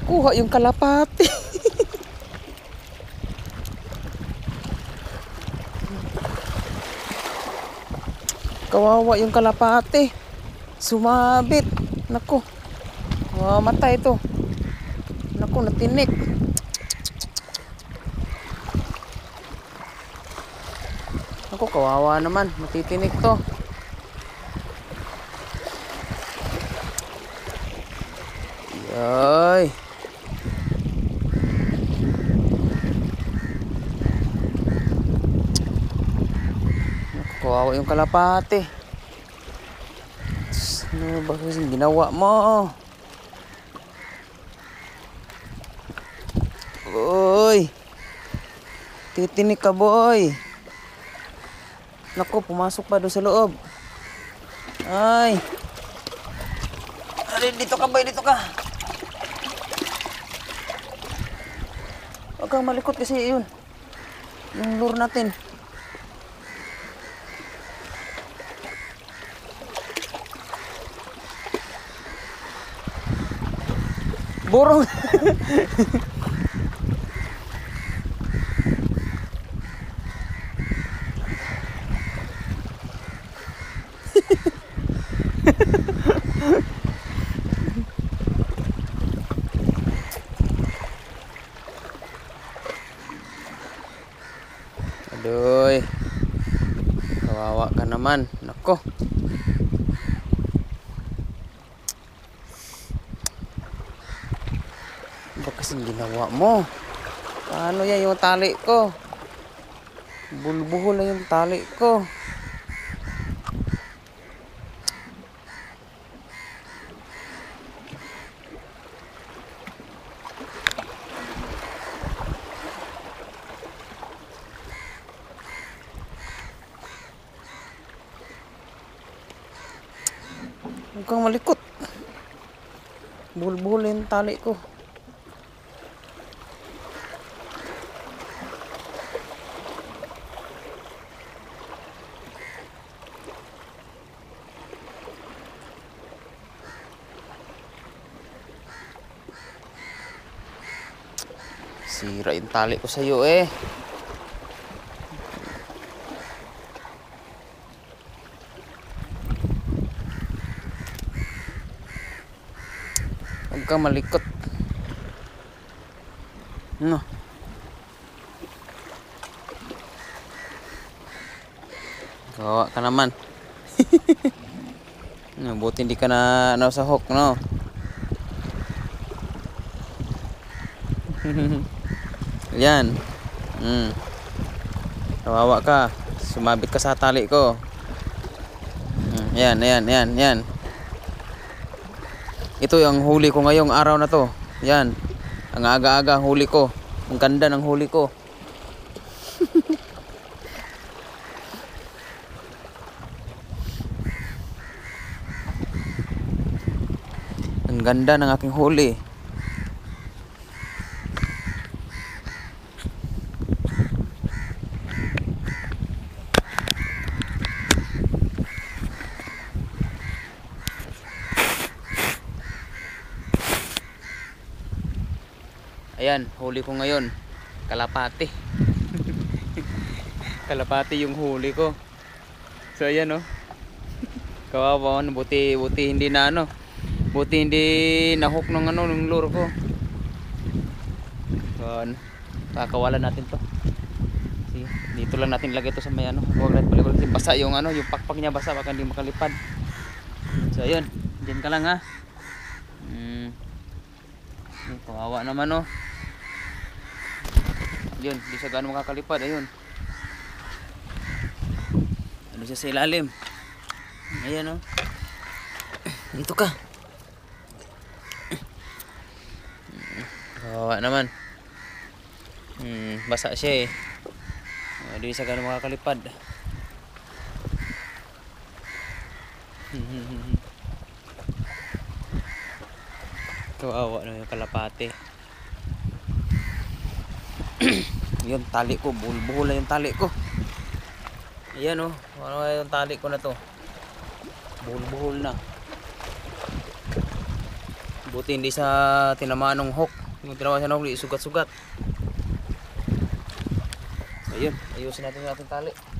Nakuha yung kalapati. Kawawa yung kalapati. Sumabit. Naku. Matay ito. Naku, natinik. Naku, kawawa naman. Matitinik to. Ay. Kawawa yung kalapati. Ano ba kasing ginawa mo? Uy. Titinik ka, boy. Naku, pumasok pa doon sa loob. Ay. Dito ka, boy. Dito ka. Huwag kang malikot kasi yun. Yung lure natin. Burong. Aduh. Kawawa ka naman. Nako. Ano kasing ginawa mo? Ano yan yung tali ko? Bulbuhol na yung tali ko. Huwag kang malikot. Bulbuhol na yung tali ko. Sira yung tali ko sa'yo eh. Huwag kang malikot. No. Kawawa ka naman. Buti hindi ka na sa hook, no? Yan. Kawawa ka. Sumabit ka sa tali ko. Yan. Ito yung huli ko ngayong araw na to. Yan. Ang aga-aga huli ko. Ang ganda ng huli ko. Ang ganda ng aking huli. Ayan, huli ko ngayon. Kalapati. Kalapati yung huli ko. So ayan oh. Kawawa, buti hindi na buti hindi na-hook ng lure ko. So, kakawalan natin to. See, dito lang natin lagay to sa may huwag natin balik kasi basa yung yung pakpak niya basa baka hindi makalipad. So ayun, diyan ka lang ha. Kawawa naman oh. Yun, di siya gano'ng makakalipad. Ayun. Ano siya sa ilalim. Ayan oh. Dito ka. Kawawa naman. Basa siya eh. Di siya gano'ng makakalipad. Kawawa na yung kalapate. Yun, tali ko, buhol na yung tali ko. Ayan oh, ano yung tali ko na to. Buhol na. Buti hindi sa tinamaan ng hook. Yung tinamaan sa hook, di sugat-sugat. So yun, ayusin natin yung ating tali.